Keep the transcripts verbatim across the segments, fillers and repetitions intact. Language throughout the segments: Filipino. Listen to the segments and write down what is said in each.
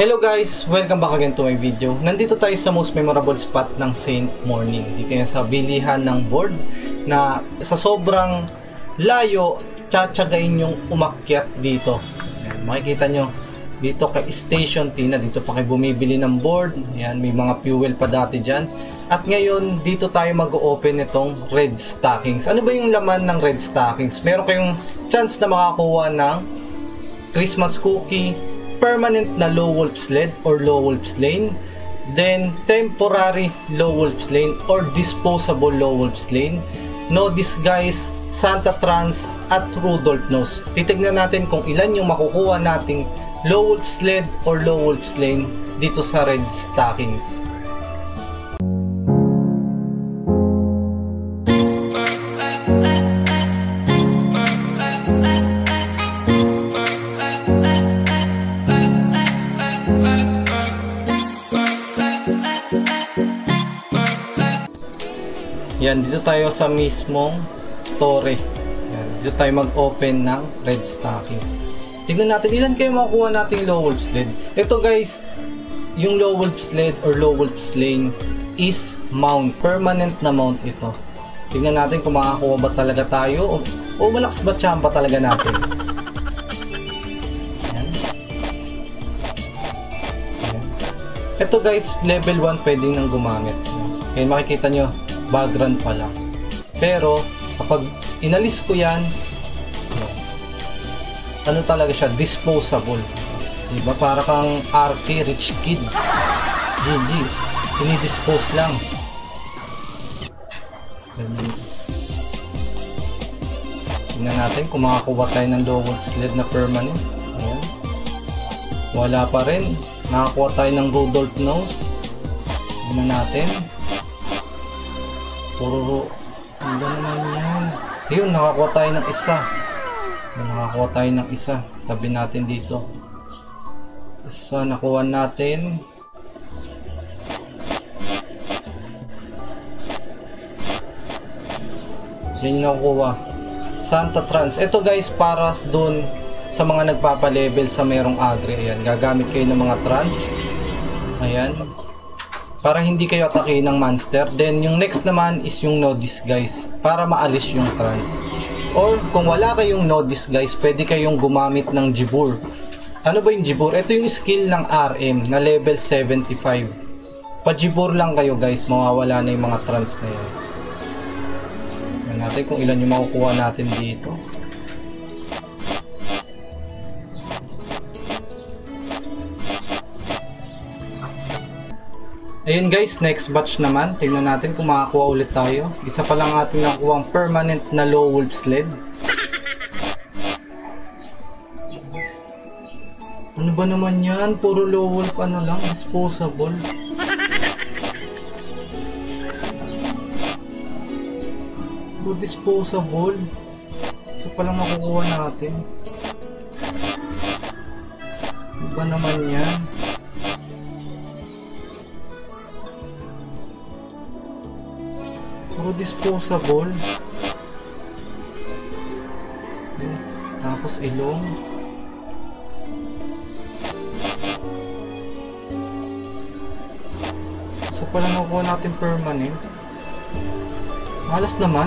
Hello guys! Welcome back again to my video. Nandito tayo sa most memorable spot ng Saint Morning. Dito yan sa bilihan ng board na sa sobrang layo, tsatsagain yung umakyat dito. Ayan, makikita nyo dito kay Station T na dito pa kayo bumibili ng board. Ayan, may mga fuel pa dati dyan. At ngayon, dito tayo mag-open itong Red Stockings. Ano ba yung laman ng Red Stockings? Meron kayong chance na makakuha ng Christmas cookie, permanent na low wolf sled or low wolf lane, then temporary low wolf lane or disposable low wolf lane, no disguise, Santa Trans at Rudolph Nose. Titignan natin kung ilan yung makukuha nating low wolf sled or low wolf lane dito sa Red Stockings. Yan, dito tayo sa mismong Torre. Yan, dito tayo mag-open ng Red Stockings. Tignan natin ilan kayo makukuha nating low wolf sled. Ito guys, yung low wolf sled or low wolf lane is mount. Permanent na mount ito. Tignan natin kung makakuha ba talaga tayo o, o malakas ba tsamba talaga natin. Yan. Yan. Ito guys, level one pwede nang gumamit. Yan, makikita nyo background pa lang. Pero kapag inalis ko yan, ano talaga siya, disposable. Diba? Para kang R K, rich kid. G G. Pinidispose lang. Tingnan natin kung makakuha tayo ng low wolf sled na permanent. Ayan. Wala pa rin. Nakakuha tayo ng Rudolph Nose. Tingnan natin. Puro, ano naman yan? Ayun, nakakuha tayo ng isa. Ayun, nakakuha tayo ng isa. Tabi natin dito. Isa, nakuha natin. Yan yung nakukuha. Santa Trans. Ito guys, para dun sa mga nagpapalevel sa merong agri. Ayan, gagamit kayo ng mga trans. Ayan. Para hindi kayo atake ng monster. Then yung next naman is yung no disguise para maalis yung trans. Or kung wala kayong no disguise, pwede kayong gumamit ng Jibur. Ano ba yung Jibur? Ito yung skill ng R M na level seventy-five. Pa-Jibur lang kayo guys, mawawala na yung mga trans na yun. Tignan natin kung ilan yung makukuha natin dito. Ayun guys, next batch naman. Tingnan natin kung makakuha ulit tayo. Isa pa lang ating nakuha ang permanent na low wolf sled. Ano ba naman yan? Puro low wolf ano lang, disposable. Puro disposable. Isa pa lang makukuha natin. Ano ba naman yan? Puro disposable. Okay. Tapos ilong. So pala nakuha natin permanent. Malas naman.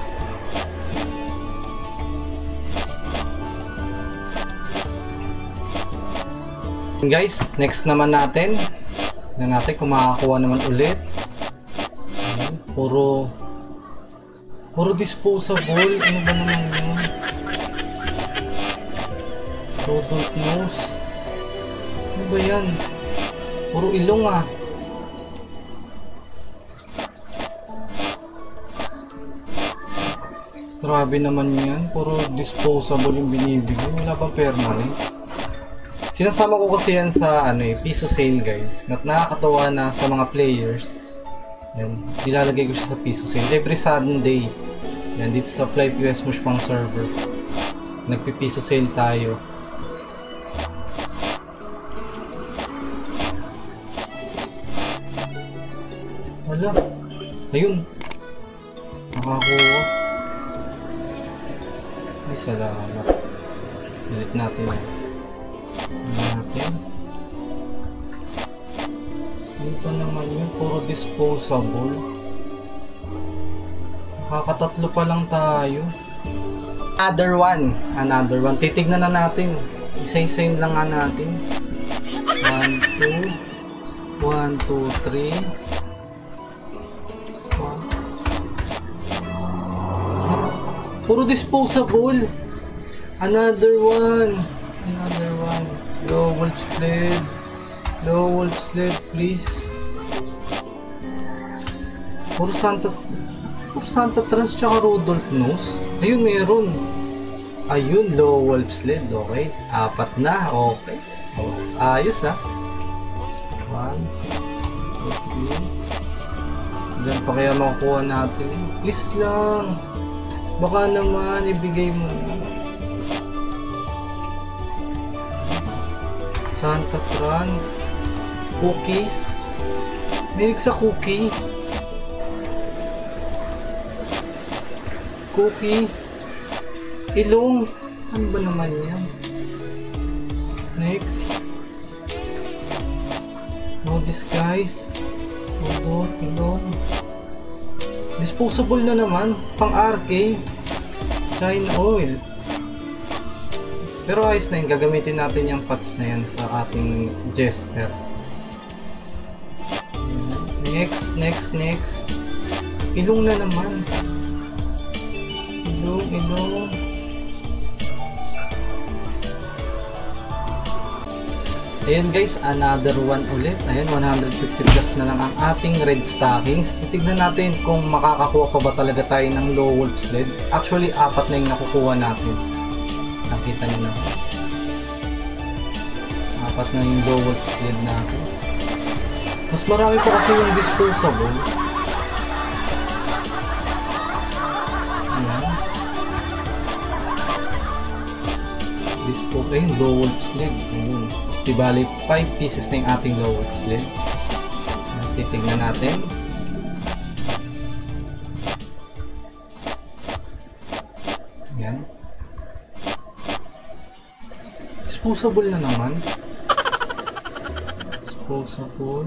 Guys, next naman natin. Tignan natin kung makakuha naman ulit. Ayan, puro Puro disposable. Ano ba naman yun? Rudolph Nose. Ano ba yan? Puro ilong ah. Grabe naman yan. Puro disposable yung binibigay. Wala pa permanent. Sinasama ko kasi yan sa ano eh, piso sale guys. At nakakatawa na sa mga players. Yan, nilalagay ko siya sa piso sale every Sunday. Yan, dito sa Fly P U S Mushpang server. Nagpipiso sale tayo. Wala. Ayun. Nakakuha. Ay, salamat. Delete natin yan. Delete natin. Ano pa naman yun? Puro disposable. Kakatatlo pa lang tayo. Another one. Another one. Titignan na natin. Isa-isayin lang nga natin. one, two. one, two, three. Puro disposable. Another one. Another one. Low wolf sled. Low wolf sled, please. Puro Santa Puro Santa Trans tsaka Rudolph Nose. Ayun, meron. Ayun, low wolf sled. Okay. Apat na. Okay. Oh, ayos ah. One, two, three. Diyan pa kaya makukuha natin. Please lang. Baka naman ibigay mo. Santa Trans. Cookies. Minig sa cookie. Cookie. Ilong. Ano ba naman yan? Next. No disguise. Hold on. Ilong. Disposable na naman. Pang R K. China oil. Pero ayos na yun. Gagamitin natin yung pots na yan sa ating jester. Next, next, next. Ilong na naman. Ilong, ilong. Ayan guys, another one ulit. Ayan, one hundred fifty plus na lang ang ating red stockings. Titignan natin kung makakakuha pa ba talaga tayo ng low wolf sled. Actually, apat na yung nakukuha natin. Nakita nyo na. Apat na yung low wolf sled natin. Mas marami pa kasi yung disposable. Ayan. Disposable. Ayun, low wolf sled. Ayun. Di bali, five pieces na yung ating low wolf sled. Titignan natin. Ayan. Disposable na naman. Disposable.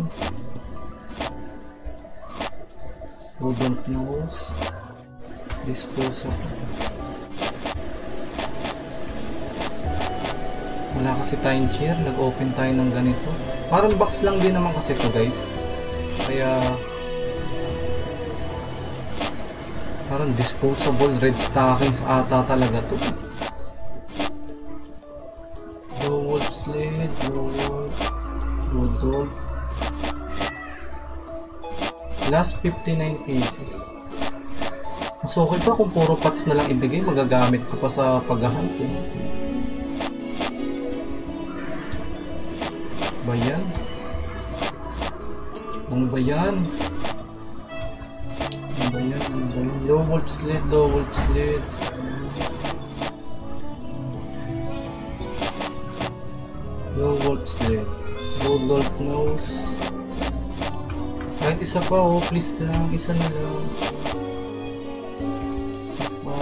Rudolph Nose. Disposable. Wala kasi tayong chair. Nag-open tayo ng ganito. Parang box lang din naman kasi ito guys. Kaya parang disposable red stockings ata talaga to. Low wolf sled. Low wolf. Rudolph. Last fifty-nine pieces. Mas okay pa kung puro pots na lang ibigay. Magagamit ko pa sa paghahunt eh. Ba yan? Ano ba yan? Ano ba yan? Ano ba yan? Low wolf sled, low wolf sled. Low wolf sled. Rudolph Nose. Kahit isa pa oh, please lang. Isa na lang. Isa pa.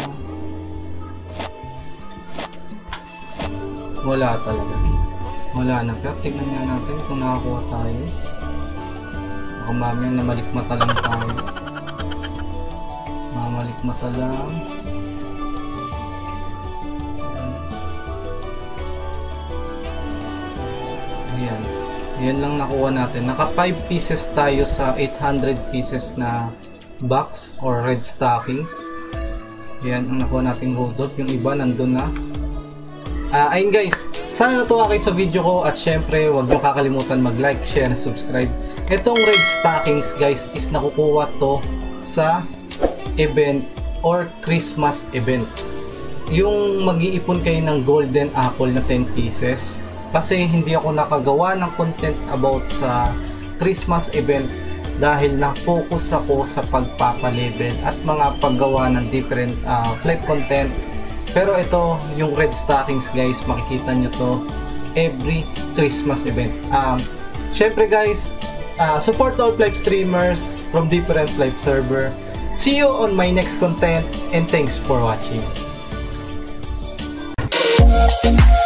Wala talaga. Wala na, pero tignan nga natin kung nakakuha tayo. Baka mamaya na malikmata lang tayo. Mamalikmata lang. Ayan. Ayan lang nakuha natin. Naka five pieces tayo sa eight hundred pieces na box or red stockings. Ayan ang nakuha nating Rudolph. Yung iba nandun na. Uh, ayun guys, sana natuwa kayo sa video ko at syempre huwag nyo kakalimutan mag-like, share, and subscribe. Itong red stockings guys is nakukuha to sa event or Christmas event. Yung mag-iipon kayo ng golden apple na ten pieces kasi hindi ako nakagawa ng content about sa Christmas event dahil na-focus ako sa pagpapalevel at mga paggawa ng different uh, flight content. Pero ito, yung red stockings guys, makikita nyo to every Christmas event. Um, Syempre guys, uh, support all Flight streamers from different Flight server. See you on my next content and thanks for watching.